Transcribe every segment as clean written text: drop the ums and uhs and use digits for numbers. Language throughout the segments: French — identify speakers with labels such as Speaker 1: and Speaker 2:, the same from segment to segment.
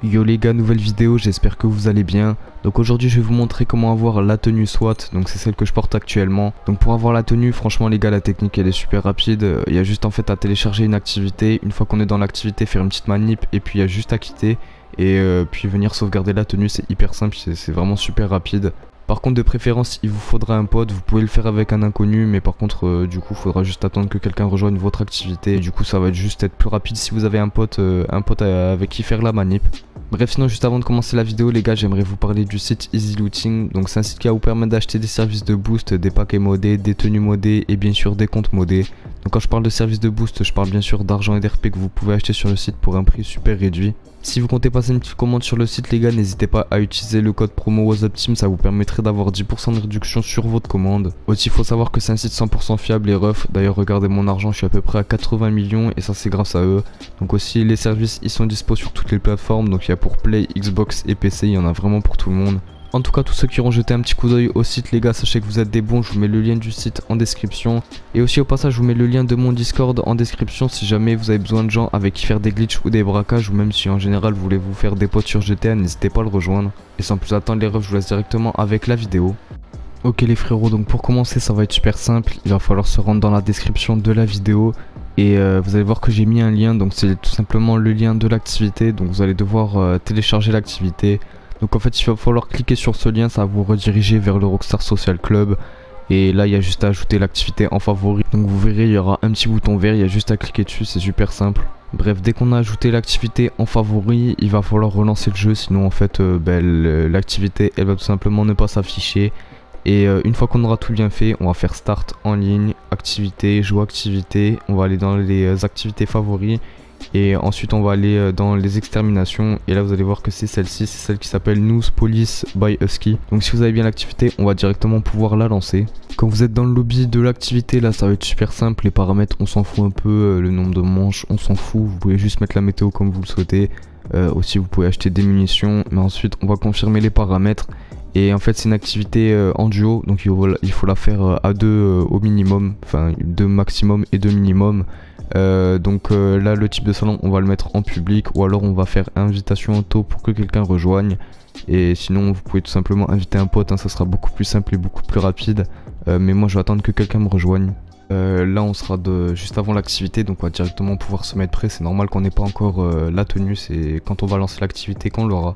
Speaker 1: Yo les gars, nouvelle vidéo, j'espère que vous allez bien. Donc aujourd'hui je vais vous montrer comment avoir la tenue SWAT, donc c'est celle que je porte actuellement. Donc pour avoir la tenue, franchement les gars, la technique elle est super rapide. Il y a juste en fait à télécharger une activité, une fois qu'on est dans l'activité faire une petite manip et puis il y a juste à quitter. Et puis venir sauvegarder la tenue, c'est hyper simple, c'est vraiment super rapide. Par contre de préférence il vous faudra un pote, vous pouvez le faire avec un inconnu, mais par contre du coup il faudra juste attendre que quelqu'un rejoigne votre activité. Et du coup ça va juste être plus rapide si vous avez un pote avec qui faire la manip. Bref, sinon juste avant de commencer la vidéo les gars, j'aimerais vous parler du site Easy Looting. Donc c'est un site qui va vous permettre d'acheter des services de boost, des paquets modés, des tenues modées et bien sûr des comptes modés. Donc quand je parle de services de boost, je parle bien sûr d'argent et d'RP que vous pouvez acheter sur le site pour un prix super réduit. Si vous comptez passer une petite commande sur le site les gars, n'hésitez pas à utiliser le code promo WhatsAppTeam, ça vous permettrait d'avoir 10% de réduction sur votre commande. Aussi il faut savoir que c'est un site 100% fiable et rough. D'ailleurs regardez mon argent, je suis à peu près à 80 millions et ça c'est grâce à eux. Donc aussi les services ils sont dispo sur toutes les plateformes, donc il y a pour Play, Xbox et PC, il y en a vraiment pour tout le monde. En tout cas tous ceux qui auront jeté un petit coup d'œil au site les gars, sachez que vous êtes des bons, je vous mets le lien du site en description. Et aussi au passage je vous mets le lien de mon Discord en description si jamais vous avez besoin de gens avec qui faire des glitches ou des braquages, ou même si en général vous voulez vous faire des potes sur GTA, n'hésitez pas à le rejoindre. Et sans plus attendre les refs, je vous laisse directement avec la vidéo. Ok les frérots, donc pour commencer ça va être super simple, il va falloir se rendre dans la description de la vidéo. Et vous allez voir que j'ai mis un lien, donc c'est tout simplement le lien de l'activité, donc vous allez devoir télécharger l'activité. Donc en fait il va falloir cliquer sur ce lien, ça va vous rediriger vers le Rockstar Social Club. Et là il y a juste à ajouter l'activité en favori. Donc vous verrez il y aura un petit bouton vert, il y a juste à cliquer dessus, c'est super simple. Bref, dès qu'on a ajouté l'activité en favori, il va falloir relancer le jeu, sinon en fait l'activité elle va tout simplement ne pas s'afficher. Et une fois qu'on aura tout bien fait, on va faire start en ligne, activité, jouer activité, on va aller dans les activités favoris. Et ensuite on va aller dans les exterminations et là vous allez voir que c'est celle-ci, c'est celle qui s'appelle News Police by Husky. Donc si vous avez bien l'activité, on va directement pouvoir la lancer. Quand vous êtes dans le lobby de l'activité, là ça va être super simple, les paramètres on s'en fout un peu, le nombre de manches on s'en fout, vous pouvez juste mettre la météo comme vous le souhaitez. Aussi vous pouvez acheter des munitions, mais ensuite on va confirmer les paramètres. Et en fait c'est une activité en duo, donc il faut la faire à deux au minimum, enfin 2 maximum et 2 minimum. Là le type de salon on va le mettre en public, ou alors on va faire invitation auto pour que quelqu'un rejoigne. Et sinon vous pouvez tout simplement inviter un pote, hein, ça sera beaucoup plus simple et beaucoup plus rapide. Mais moi je vais attendre que quelqu'un me rejoigne. Là on sera juste avant l'activité, donc on va directement pouvoir se mettre prêt. C'est normal qu'on n'ait pas encore la tenue, c'est quand on va lancer l'activité qu'on l'aura.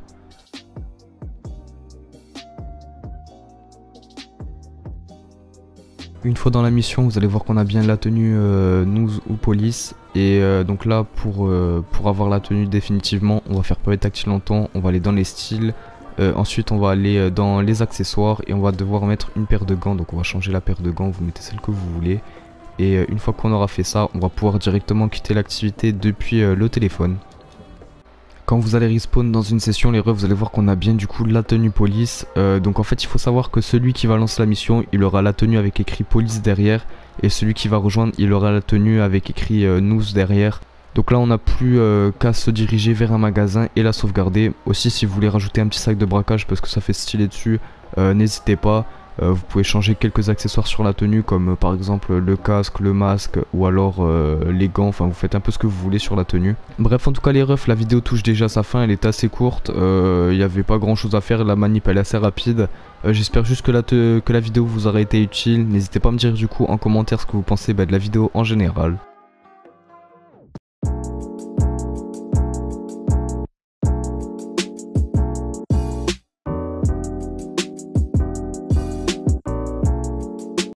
Speaker 1: Une fois dans la mission, vous allez voir qu'on a bien la tenue News ou Police. Et donc là, pour avoir la tenue définitivement, on va faire pavé tactile longtemps, on va aller dans les styles. Ensuite, on va aller dans les accessoires et on va devoir mettre une paire de gants. Donc on va changer la paire de gants, vous mettez celle que vous voulez. Et une fois qu'on aura fait ça, on va pouvoir directement quitter l'activité depuis le téléphone. Quand vous allez respawn dans une session les refs, vous allez voir qu'on a bien du coup la tenue police. Donc en fait il faut savoir que celui qui va lancer la mission, il aura la tenue avec écrit police derrière. Et celui qui va rejoindre, il aura la tenue avec écrit news derrière. Donc là on n'a plus qu'à se diriger vers un magasin et la sauvegarder. Aussi si vous voulez rajouter un petit sac de braquage parce que ça fait stylé dessus, n'hésitez pas. Vous pouvez changer quelques accessoires sur la tenue, comme par exemple le casque, le masque ou alors les gants. Enfin vous faites un peu ce que vous voulez sur la tenue. Bref, en tout cas les refs, la vidéo touche déjà sa fin, elle est assez courte. Il n'y avait pas grand chose à faire, la manip elle est assez rapide. J'espère juste que la vidéo vous aura été utile. N'hésitez pas à me dire du coup en commentaire ce que vous pensez de la vidéo en général.